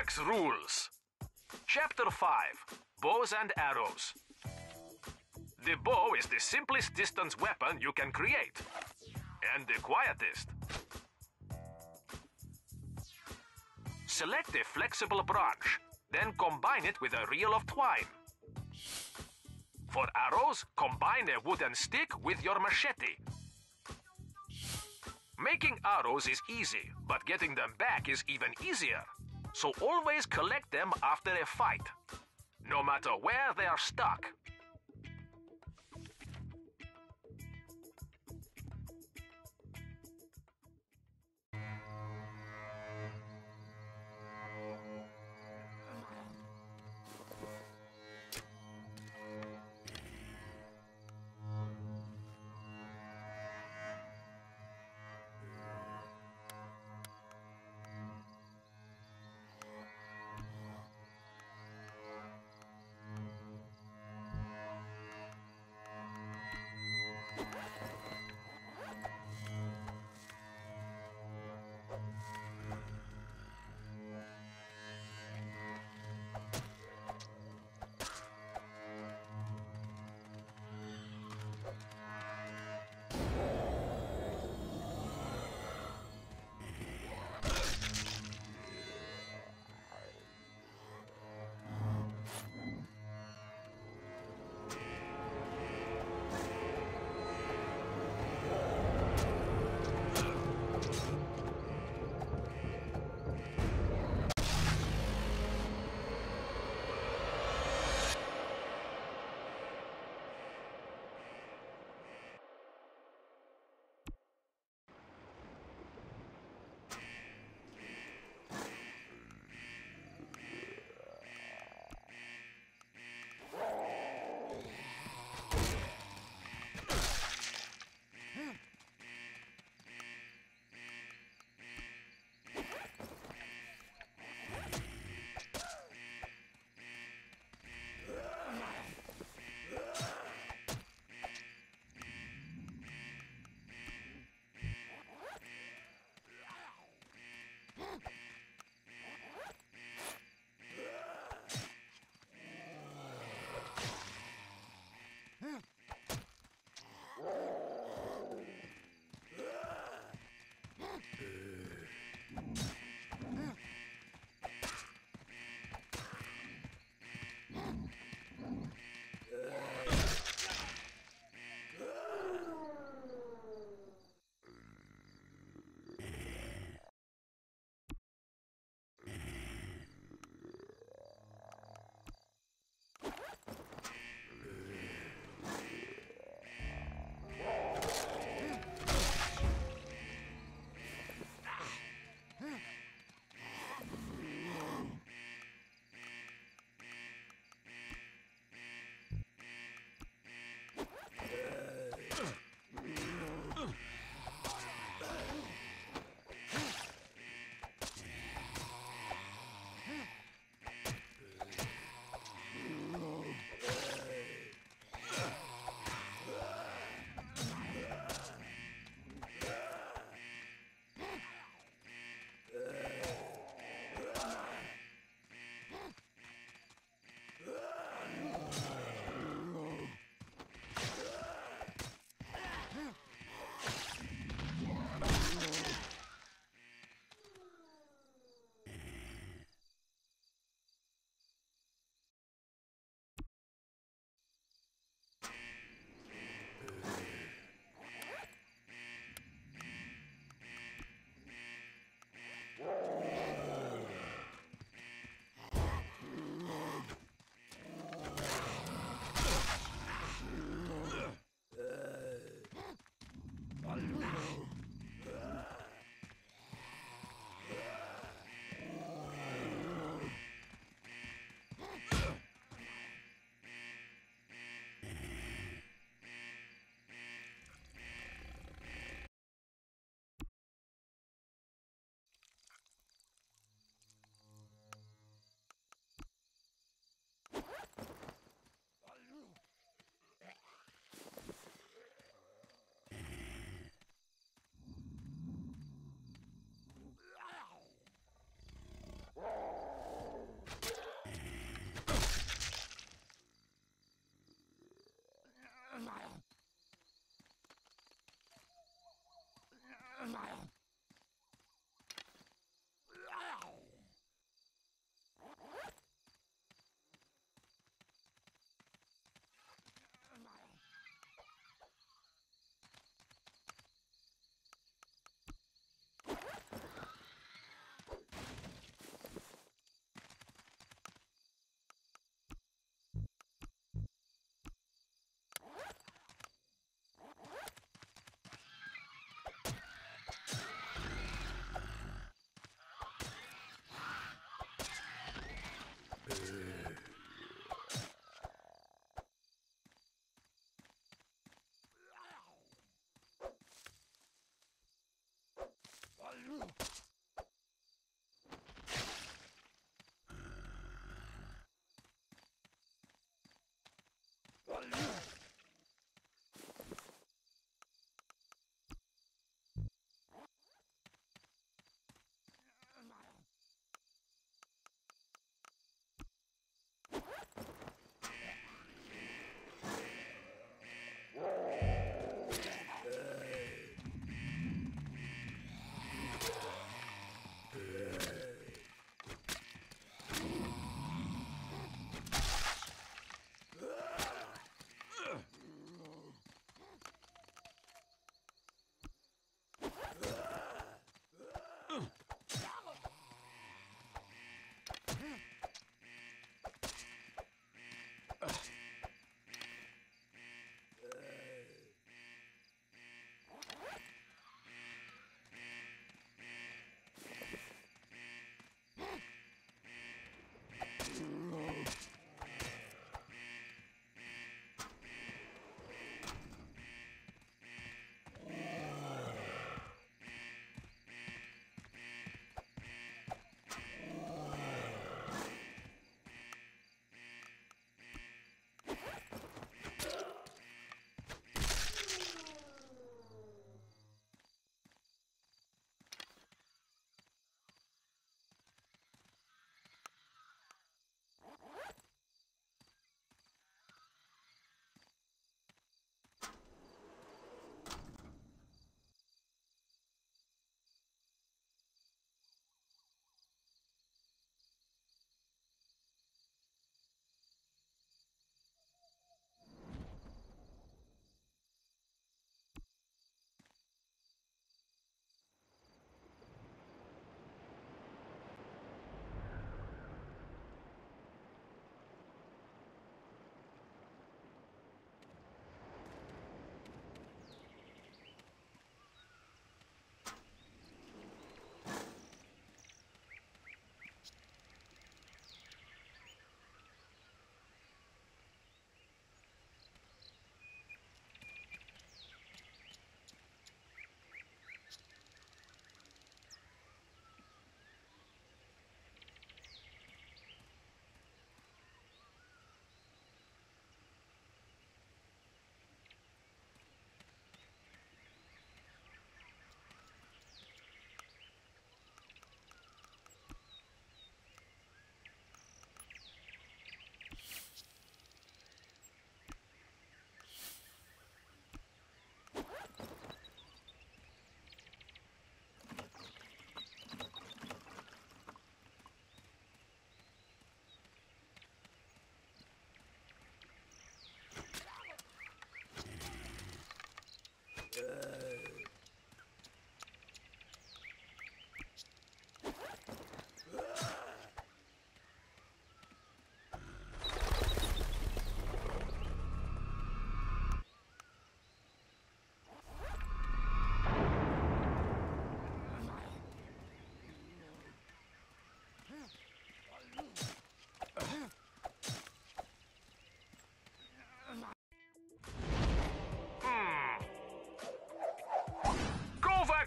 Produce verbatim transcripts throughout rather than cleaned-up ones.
Max Rules. Chapter five. Bows and Arrows. The bow is the simplest distance weapon you can create, and the quietest. Select a flexible branch, then combine it with a reel of twine. For arrows, combine a wooden stick with your machete. Making arrows is easy, but getting them back is even easier. So always collect them after a fight, no matter where they are stuck.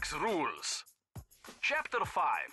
Matrix rules. Chapter five.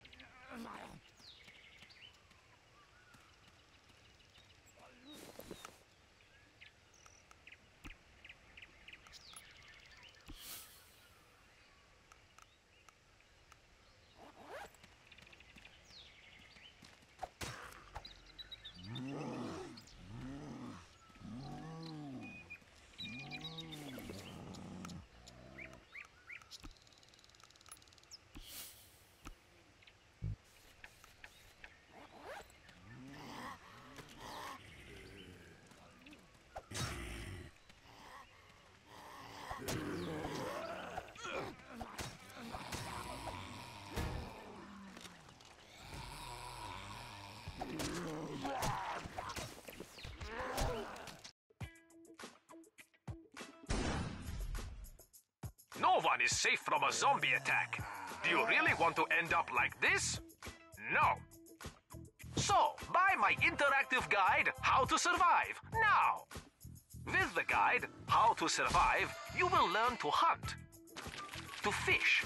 No one is safe from a zombie attack. Do you really want to end up like this? No. So, buy my interactive guide, How to Survive, now. With the guide, How to Survive, you will learn to hunt, to fish,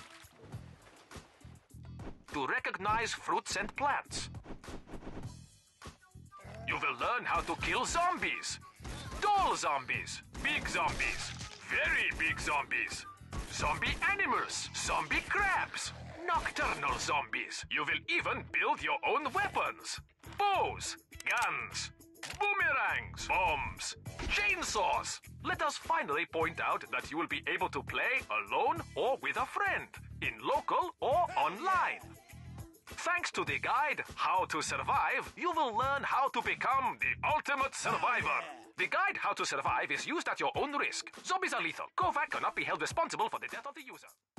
to recognize fruits and plants. You will learn how to kill zombies. Doll zombies, big zombies, very big zombies, zombie animals, zombie crabs, nocturnal zombies. You will even build your own weapons. Bows, guns, boomerangs, bombs, chainsaws. Let us finally point out that you will be able to play alone or with a friend, in local or online. Thanks to the guide, How to Survive, you will learn how to become the ultimate survivor. The guide, How to Survive, is used at your own risk. Zombies are lethal. Kovac cannot be held responsible for the death of the user.